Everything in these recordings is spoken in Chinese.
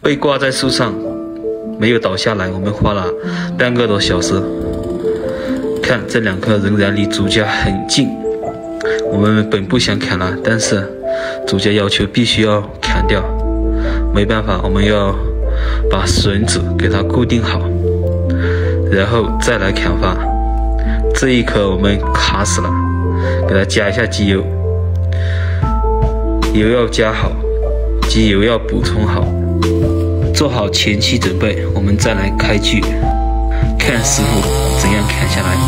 被挂在树上，没有倒下来。我们花了半个多小时。看这两棵仍然离主家很近，我们本不想砍了，但是主家要求必须要砍掉，没办法，我们要把绳子给它固定好，然后再来砍伐。这一棵我们卡死了，给它加一下机油，油要加好，机油要补充好，做好前期准备，我们再来开锯，看师傅怎样砍下来。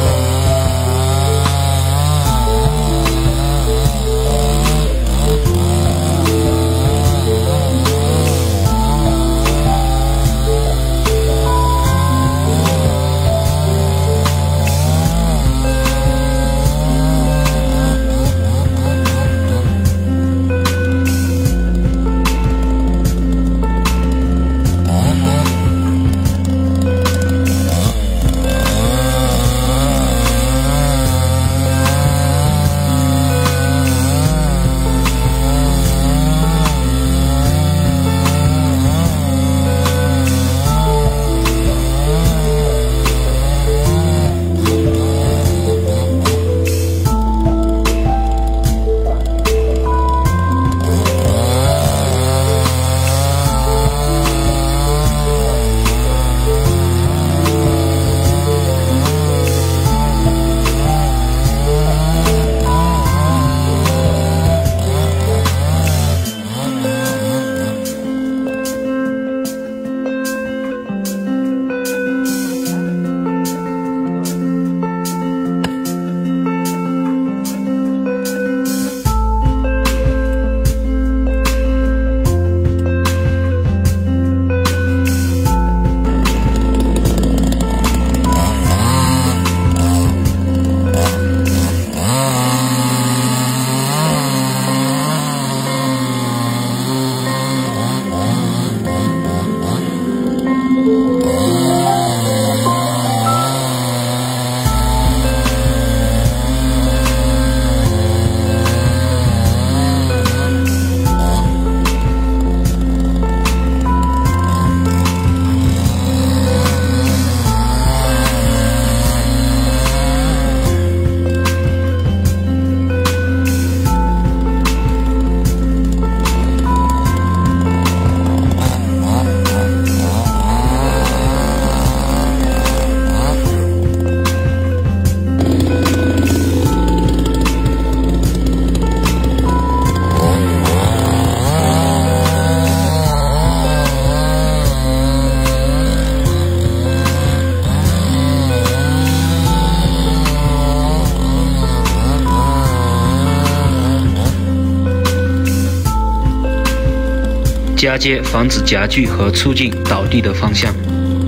夹接防止夹具和促进倒地的方向。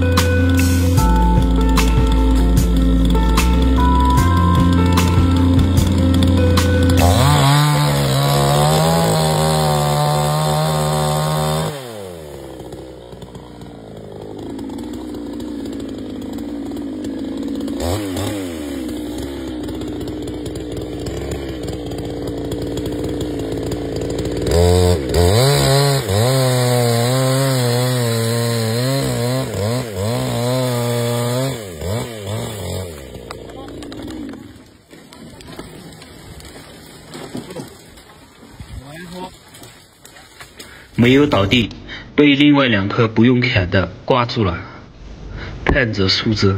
没有倒地，被另外两棵不用砍的挂住了，盼着树枝。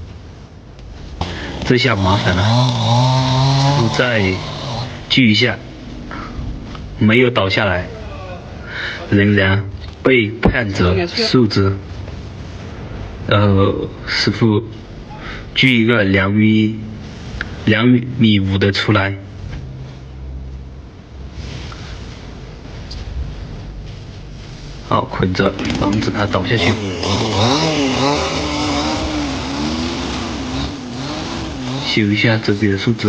这下麻烦了，我再锯一下，没有倒下来，仍然被盼着树枝。师傅锯一个2.5米的出来。好，捆着，防止它倒下去。修一下这边的树枝。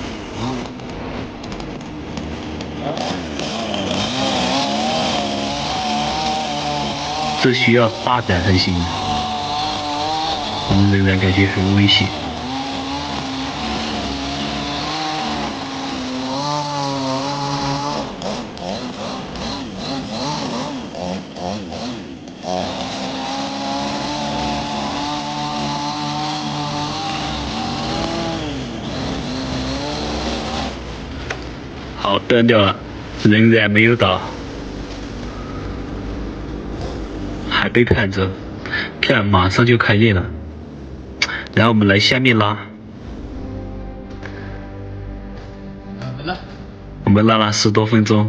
这需要大胆才行，我们仍然感觉很危险。 断掉了，仍然没有倒，还被看着，看马上就开裂了。然后我们来下面拉，我们拉了10多分钟，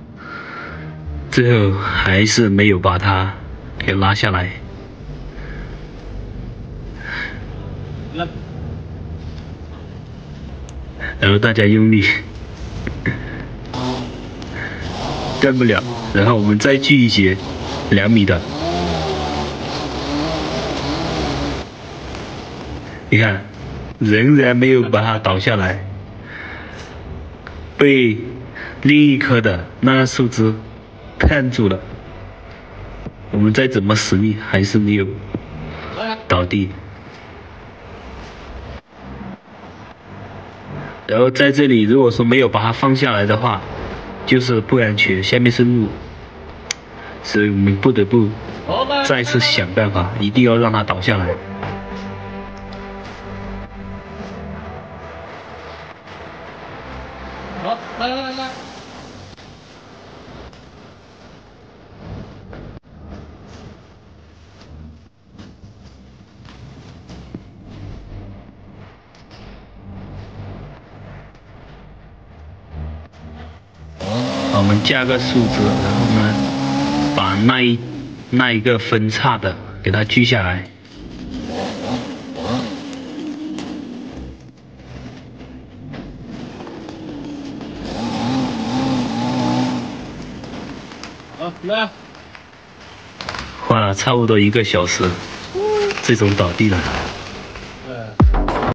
最后还是没有把它给拉下来。然后大家用力，干不了，然后我们再锯一节2米的，你看，仍然没有把它倒下来，被另一棵的那树枝看住了，我们再怎么使力还是没有倒地。然后在这里，如果说没有把它放下来的话，就是不安全，下面是路，所以我们不得不再次想办法，一定要让它倒下来。 好，来。 我们架个树枝，然后呢，把那一个分叉的给它锯下来。 好，来。 花了差不多1个小时，这种倒地了。